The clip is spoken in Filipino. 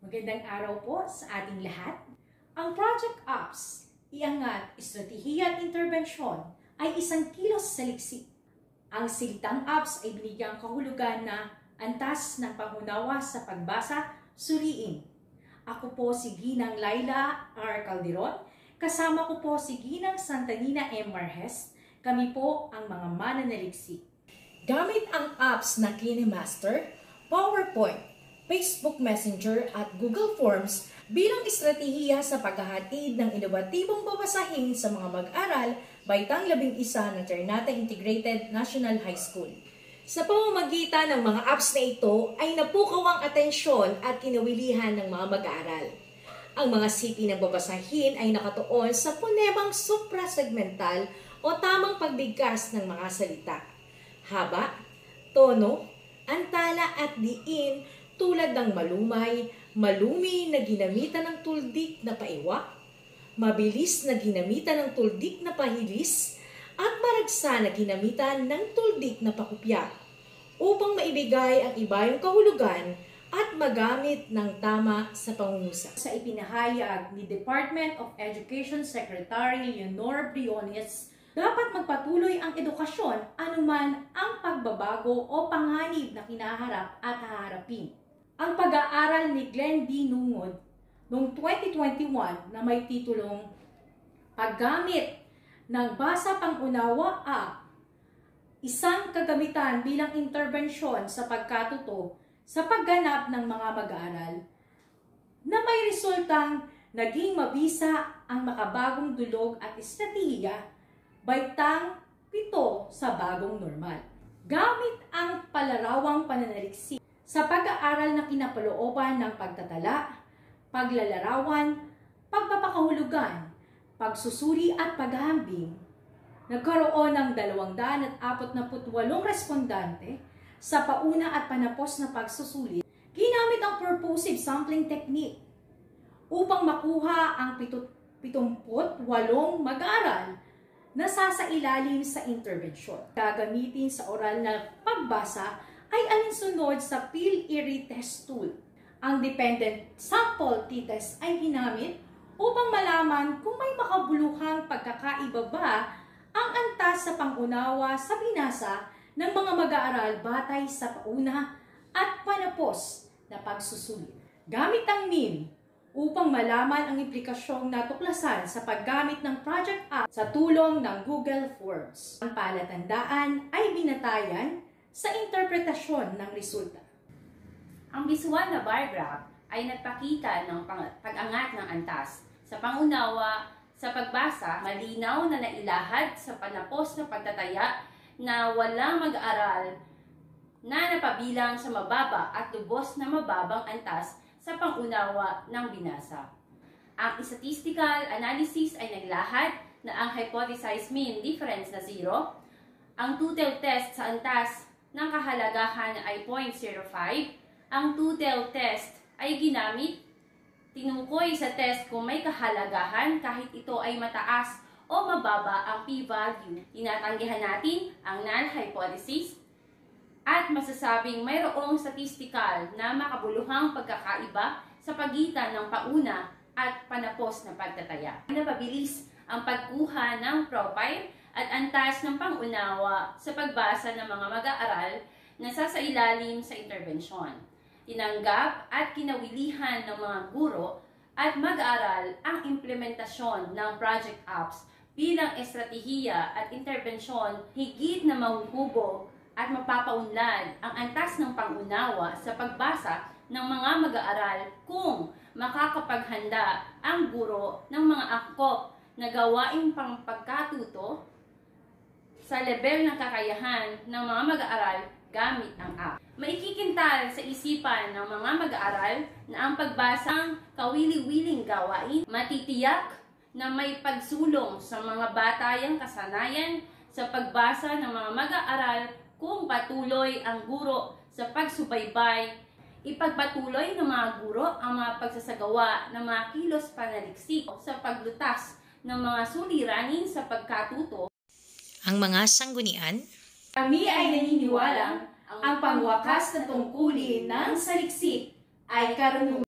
Magandang araw po sa ating lahat. Ang Project Ops, Iangat, Estratehiya at Interbensyon ay isang kilos sa liksik. Ang salitang Ops ay binigyang kahulugan na antas ng pangunawa sa pagbasa, suriin. Ako po si Ginang Laila R. Calderon, kasama ko po si Ginang Santanina M. Marhes. Kami po ang mga mananaliksik. Gamit ang apps na KineMaster, PowerPoint, Facebook Messenger at Google Forms bilang estratehiya sa paghahatid ng inobatibong babasahin sa mga mag-aral baitang 11 ng Ternate Integrated National High School. Sa pamamagitan ng mga apps na ito ay napukaw ang atensyon at kinawilihan ng mga mag-aaral. Ang mga sipi ng babasahin ay nakatuon sa punemang suprasegmental o tamang pagbigkas ng mga salita. Haba, tono, antala at diin tulad ng malumay, malumi na ginamitan ng tuldik na paiwa, mabilis na ginamitan ng tuldik na pahilis, at maragsa na ginamitan ng tuldik na pakupya upang maibigay ang ibayong kahulugan at magamit ng tama sa pangungusap. Sa ipinahayag ni Department of Education Secretary Leonor Briones, dapat magpatuloy ang edukasyon anuman ang pagbabago o panganib na kinaharap at haharapin. Ang pag-aaral ni Glenn D. Nungod noong 2021 na may titulong Paggamit ng Basa Pangunawa App, isang kagamitan bilang interbensyon sa pagkatuto sa pagganap ng mga mag-aaral, na may resultang naging mabisa ang makabagong dulog at estratehiya baitang 7 sa bagong normal. Gamit ang palarawang pananaliksik sa pag-aaral na kinapalooban ng pagtatala, paglalarawan, pagpapakahulugan, pagsusuri at paghahambing, nagkaroon ng 248 respondante sa pauna at panapos na pagsusulit. Ginamit ang purposive sampling technique upang makuha ang 78 mag-aaral na sasailalim sa interbensyon. Gagamitin sa oral na pagbasa ay alinsunod sa Peel-Erie Test Tool. Ang Dependent Sample T-Test ay ginamit upang malaman kung may makabuluhang pagkakaiba ba ang antas sa pangunawa sa binasa ng mga mag-aaral batay sa pauna at panapos na pagsusulit. Gamit ang MIM upang malaman ang implikasyong natuklasan sa paggamit ng Project App sa tulong ng Google Forms. Ang palatandaan ay binatayan sa interpretasyon ng resulta. Ang visual na bar graph ay nagpakita ng pag-angat ng antas sa pangunawa sa pagbasa, malinaw na nailahad sa panapos na pagtataya na walang mag-aral na napabilang sa mababa at lubos na mababang antas sa pangunawa ng binasa. Ang statistical analysis ay naglahad na ang hypothesized mean difference na 0, ang total test sa antas ng kahalagahan ay 0.05, ang total test ay ginamit, tinukoy sa test kung may kahalagahan kahit ito ay mataas o mababa ang p-value. Tinatanggihan natin ang null hypothesis at masasabing mayroong statistical na makabuluhang pagkakaiba sa pagitan ng pauna at panapos na pagtataya. Napabilis ang pagkuha ng profile at antas ng pangunawa sa pagbasa ng mga mag-aaral na sasailalim sa interbensyon. Tinanggap at kinawilihan ng mga guro at mag-aaral ang implementasyon ng Project Apps bilang estratehiya at interbensyon higit na mahuhubog at mapapaunlad ang antas ng pangunawa sa pagbasa ng mga mag-aaral kung makakapaghanda ang guro ng mga angkop na gawaing pagkatuto sa level ng kakayahan ng mga mag-aaral gamit ang app. Maikikintal sa isipan ng mga mag-aaral na ang pagbasang kawili-wiling gawain matitiyak na may pagsulong sa mga batayang kasanayan sa pagbasa ng mga mag-aaral kung patuloy ang guro sa pagsubaybay. Ipagpatuloy ng mga guro ang mga pagsasagawa ng mga kilos panaliksik sa paglutas ng mga suliranin sa pagkatuto. Ang mga sanggunian, Kami ay naniniwalang ang pangwakas na tungkulin ng saliksik ay karunungan.